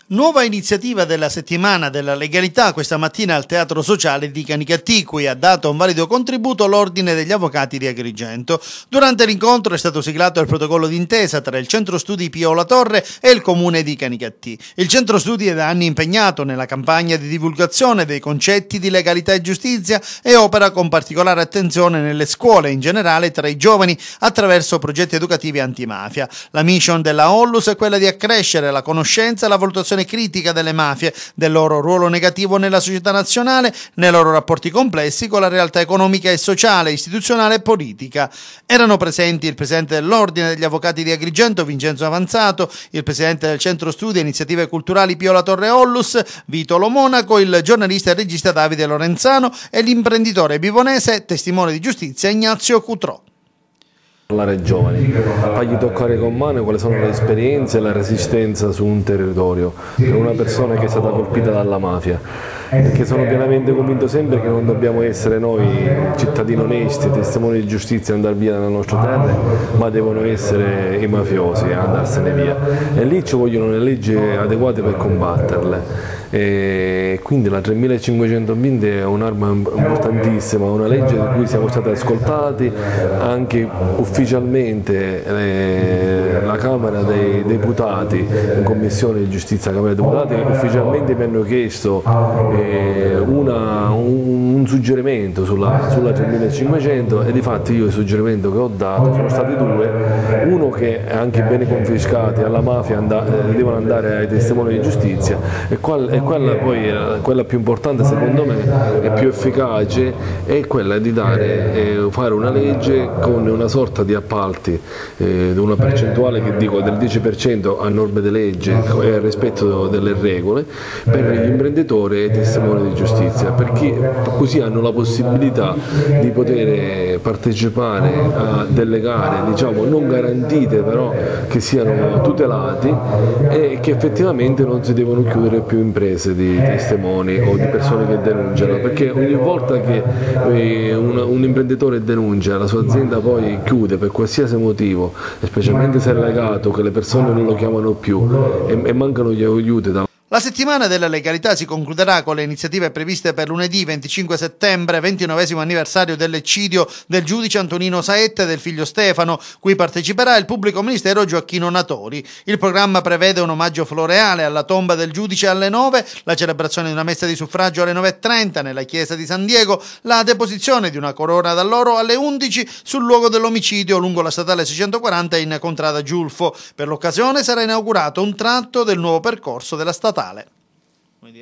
Nuova iniziativa della settimana della legalità questa mattina al Teatro Sociale di Canicattì, cui ha dato un valido contributo l'Ordine degli Avvocati di Agrigento. Durante l'incontro è stato siglato il protocollo d'intesa tra il Centro Studi Pio La Torre e il Comune di Canicattì. Il Centro Studi è da anni impegnato nella campagna di divulgazione dei concetti di legalità e giustizia e opera con particolare attenzione nelle scuole in generale tra i giovani attraverso progetti educativi antimafia. La mission della Ollus è quella di accrescere la conoscenza e la valutazione critica delle mafie, del loro ruolo negativo nella società nazionale, nei loro rapporti complessi con la realtà economica e sociale, istituzionale e politica. Erano presenti il presidente dell'Ordine degli Avvocati di Agrigento, Vincenzo Avanzato, il presidente del Centro Studi e Iniziative Culturali Pio La Torre Ollus, Vito Lo Monaco, il giornalista e regista Davide Lorenzano e l'imprenditore bivonese, testimone di giustizia Ignazio Cutrò. Parlare ai giovani, fargli toccare con mano quali sono le esperienze e la resistenza su un territorio per una persona che è stata colpita dalla mafia, perché sono pienamente convinto sempre che non dobbiamo essere noi cittadini onesti, testimoni di giustizia, andare via dalla nostra terra, ma devono essere i mafiosi a andarsene via, e lì ci vogliono le leggi adeguate per combatterle. E quindi la 3500 Bindi è un'arma importantissima, una legge di cui siamo stati ascoltati anche ufficialmente. La Camera dei Deputati, in Commissione di Giustizia Camera dei Deputati, ufficialmente mi hanno chiesto un suggerimento sulla 3500 e difatti io il suggerimento che ho dato sono stati due: uno che anche i beni confiscati alla mafia devono andare ai testimoni di giustizia, e quella poi, quella più importante secondo me e più efficace, è quella di fare una legge con una sorta di appalti, una percentuale che dico del 10% a norme di legge e al rispetto delle regole per gli imprenditori e i testimoni di giustizia, perché così hanno la possibilità di poter partecipare a delle gare, diciamo non garantite, però che siano tutelati e che effettivamente non si devono chiudere più imprese di testimoni o di persone che denunciano, perché ogni volta che un imprenditore denuncia, la sua azienda poi chiude per qualsiasi motivo, specialmente se è legato che le persone non lo chiamano più e mancano gli aiuti La settimana della legalità si concluderà con le iniziative previste per lunedì 25 settembre, 29esimo anniversario dell'eccidio del giudice Antonino Saetta e del figlio Stefano, cui parteciperà il pubblico ministero Gioacchino Natori. Il programma prevede un omaggio floreale alla tomba del giudice alle 9, la celebrazione di una messa di suffragio alle 9:30 nella chiesa di San Diego, la deposizione di una corona d'alloro alle 11 sul luogo dell'omicidio lungo la statale 640 in contrada Giulfo. Per l'occasione sarà inaugurato un tratto del nuovo percorso della statale.